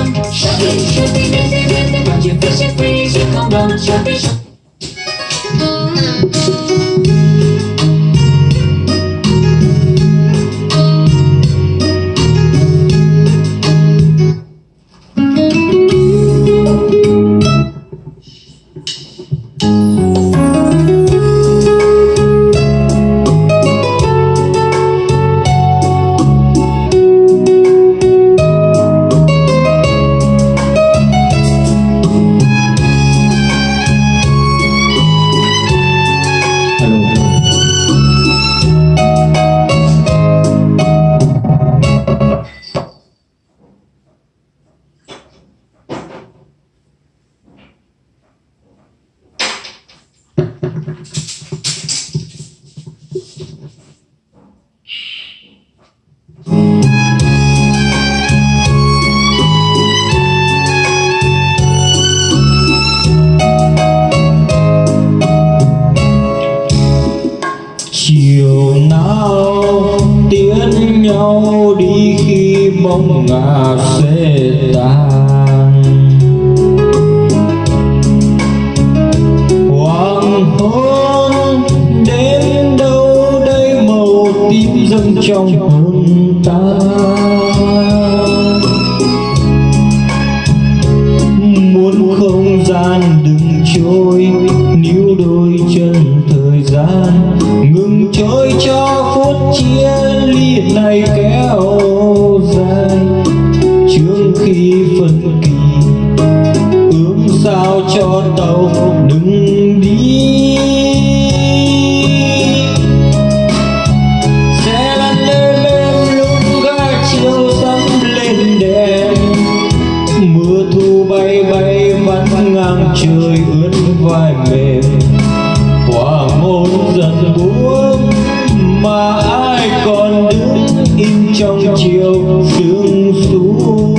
on. Shopping, but you fish and freeze, you come on. Shopping. Chiều nào tiễn nhau đi khi bóng ngả sẽ tan, hoàng hôn đến đâu đây màu tím dâng trong hồn ta. Muốn không gian đừng trôi, níu đôi chân thời gian ngừng trôi cho phút chia ly này kéo dài. Trước khi phân kỳ ước sao cho tàu đừng đi, sẽ lăn lên bên lúc ga chiều sắp lên đèn. Mưa thu bay bay vắt ngang trời ướt vai mềm. Hoàng hôn dần buông mà ai còn đứng im trong chiều sương xuống.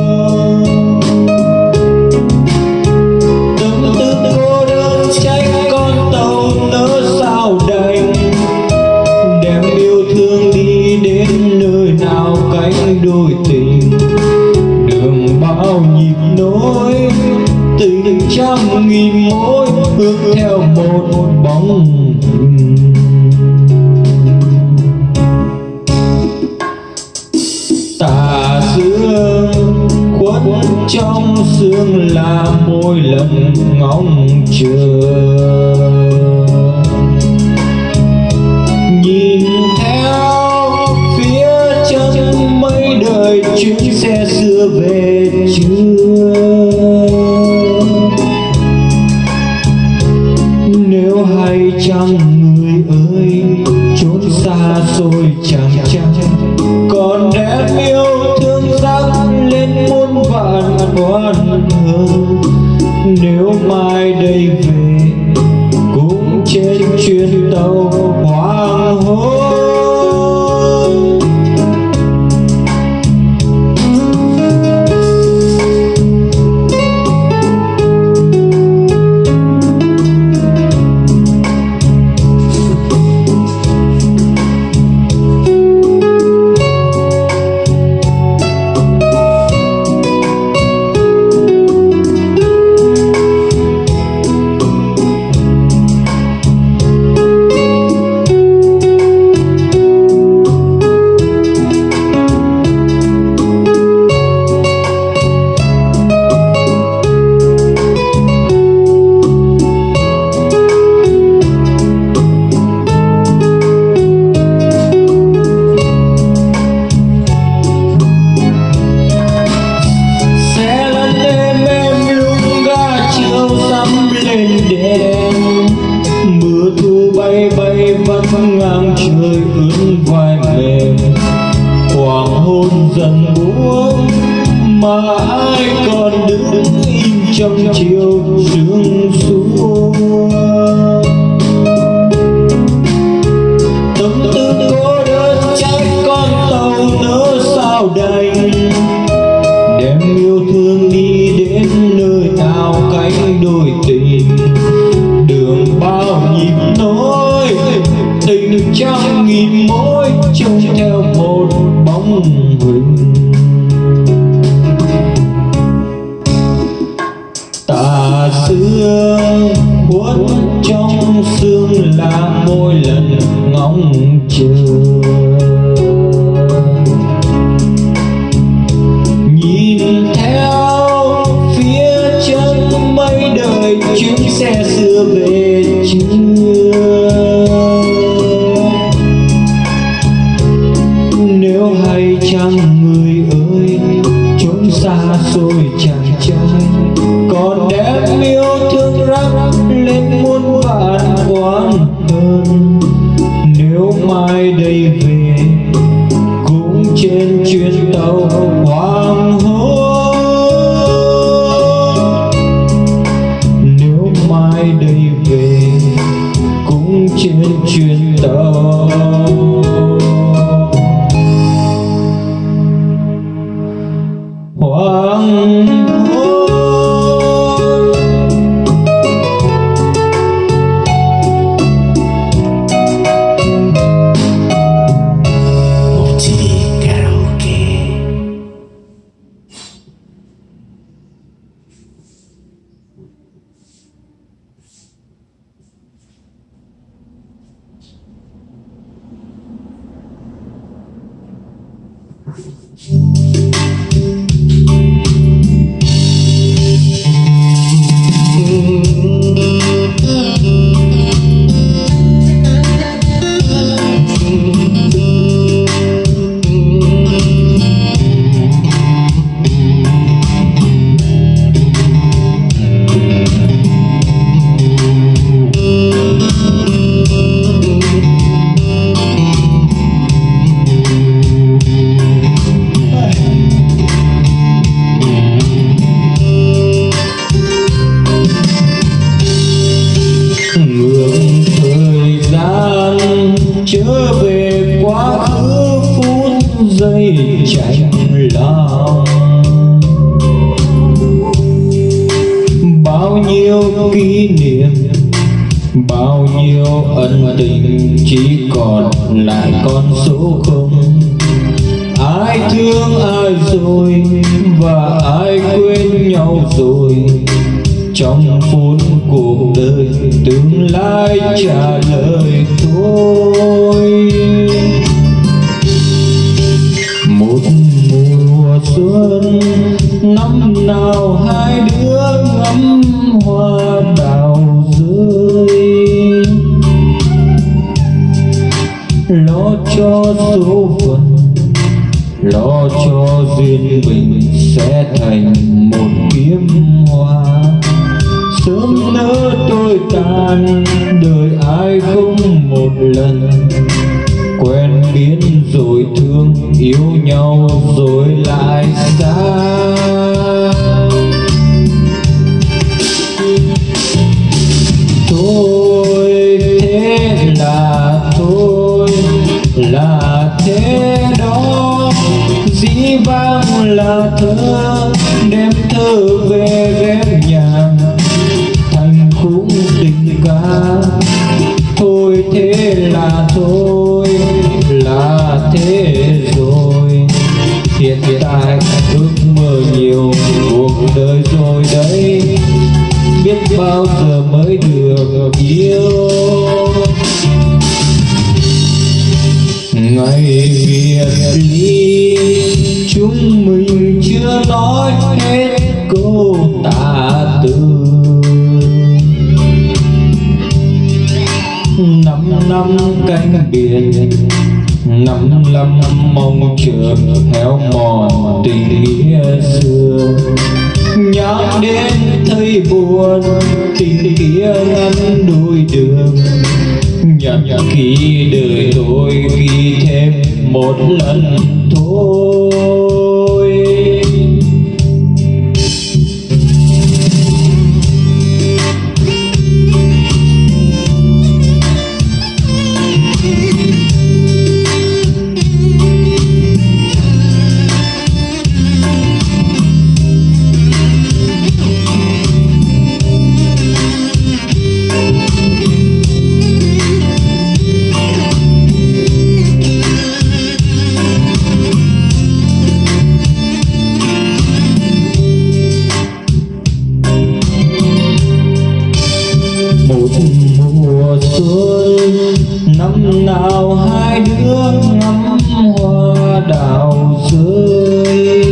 Tâm tư cô đơn trách con tàu nỡ sao đành, đem yêu thương đi đến nơi nào cánh đôi tình. Đường bao nhịp nối tình trăm nghìn mối ước theo một bóng hình. Tà dương khuất trong sương là mỗi lần ngóng chờ, nhìn theo phía chân mây đời chuyến xe xưa về chưa. Nếu hay chăng người ơi chốn xa xôi chẳng chăng, còn đem yêu thương dắt lên muôn vạn oan hờn. Nếu mai đây về cũng trên chuyến tàu hoàng hôn. Mưa thu bay bay vắt ngang trời ướt vai mềm. Hoàng hôn dần buông mà ai còn đứng im trong chiều sương xuống. Tâm tư cô đơn trách con tàu nỡ sao đành, đem yêu thương đi đến nơi nào cánh đôi tình. Đường bao nhịp nối tình trăm nghìn mối trông theo một bóng hình. trong sương là mỗi lần ngóng chờ. Nhìn theo phía chân mây đợi chuyến xe xưa về chưa. Nếu hay chăng người ơi chốn xa xôi chàng trai còn đem yêu thương rắc lên muôn vạn oán hơn. Nếu mai đây về cũng trên chuyến tàu hoàng hôn. Nếu mai đây về cũng trên chuyến tàu hoàng hôn. Trở về quá khứ phút giây chạnh lòng. Bao nhiêu kỷ niệm, bao nhiêu ân tình chỉ còn lại con số không. Ai thương ai rồi và ai quên nhau rồi. Trong phút cuộc đời tương lai trả lời thôi. Một mùa xuân năm nào hai đứa ngắm hoa đào rơi. Lo cho số phận, lo cho duyên mình sẽ thành một kiếm hoa. Sớm nỡ tôi tàn đời ai không một lần. Quen biết rồi thương yêu nhau rồi lại xa. Thôi thế là thôi là thế đó. Dĩ vãng là thơ đem thơ về ghép nhạc thành khúc tình ca. Thôi thế là thôi là thế rồi. Hiện tại ước mơ nhiều cuộc đời rồi đấy. Biết bao giờ mới được yêu. Ngày biệt ly chúng mình chưa nói hết câu tạ từ. 5 năm cánh biển, 5 năm mong chờ héo mòn tình nghĩa xưa. Nhắc đến thấy buồn tình kia ngăn đôi đường. Nhật ký đời tôi ghi thêm một lần thôi. nào hai đứa ngắm hoa đào rơi,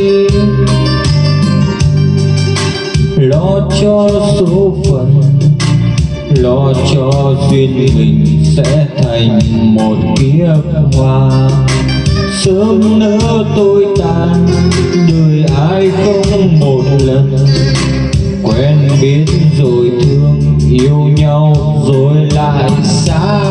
lo cho số phận, lo cho duyên mình sẽ thành một kiếp hoa. Sớm nữa tôi tan, đời ai không một lần quen biết rồi thương, yêu nhau rồi lại xa.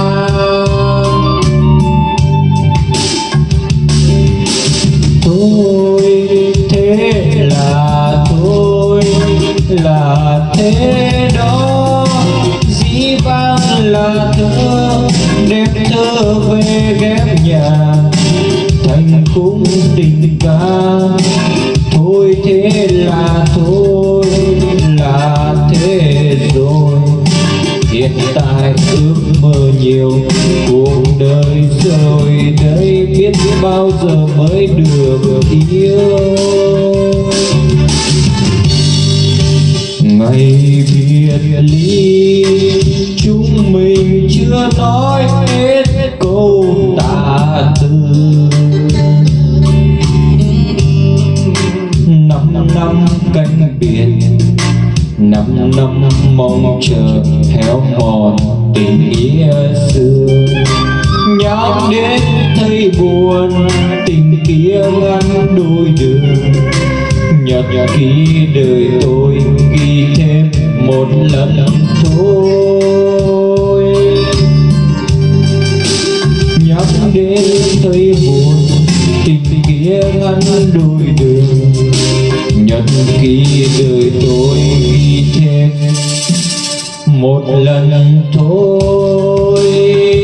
Thôi thế là thôi, là thế đó, dĩ vãng là thơ, đẹp thơ về ghép nhà thành khúc tình ca. Thôi thế là thôi, là thế rồi, hiện tại ước mơ nhiều, cuộc đời rồi đây biết bao giờ mới được yêu. Ngày biệt ly chúng mình chưa nói hết câu tạ từ. 5 năm cánh biển, 5 năm mong chờ héo mòn tình nghĩa xưa. Nhắc đến thấy buồn, tình kia ngăn đôi đường. Nhật ký đời tôi ghi thêm một lần thôi. Nhắc đến thấy buồn, tình kia ngăn đôi đường. Nhật ký đời tôi ghi thêm một lần thôi.